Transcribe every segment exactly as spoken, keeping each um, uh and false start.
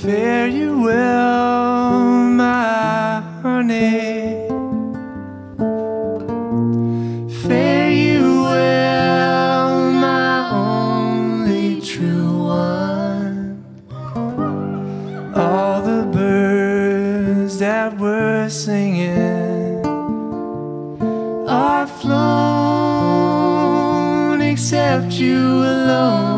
Fare you well, my honey. Fare you well, my only true one. All the birds that were singing are flown except you alone.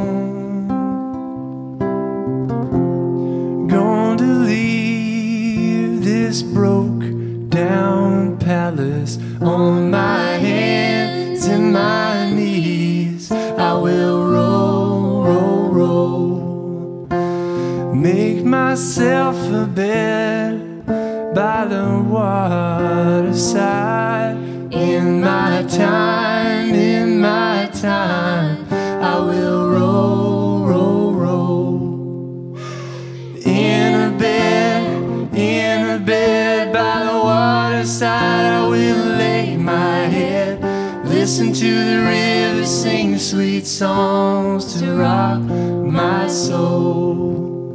This broke down palace on my hands and my knees. I will roll, roll, roll, make myself a bed by the waterside. In my time, in my time, I will roll, roll, roll in a bed, in a bed by the waterside. I will lay my head, listen to the river sing sweet songs to rock my soul.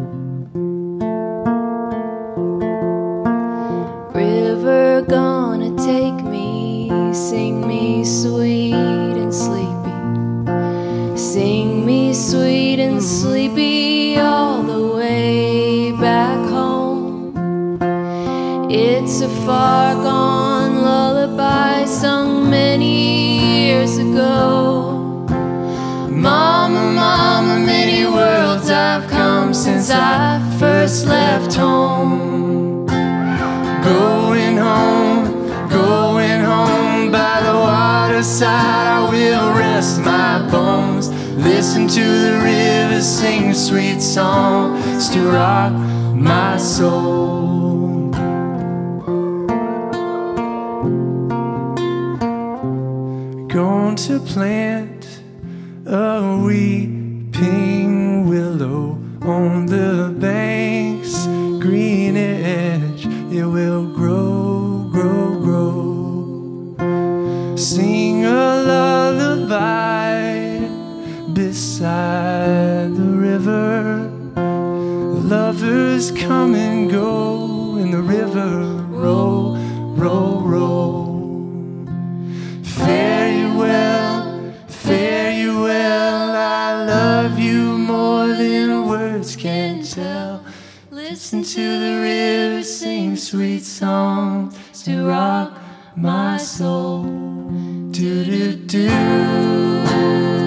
River gonna take me, sing me sweet and sleepy, sing me sweet and sleepy all the way back home. It's a far gone lullaby sung many years ago. Mama, mama, many worlds I've come since I first left home. Going home, going home by the waterside. I will rest my bones, listen to the river sing sweet songs to rock my soul. Going to plant a weeping willow on the bank's green edge. It will grow, grow, grow. Sing a lullaby beside the river. Lovers come and go in the river. Roll, roll, roll. Fare you well, fare you well. I love you more than words can tell. Listen to the river sing sweet songs to rock my soul. Do do do.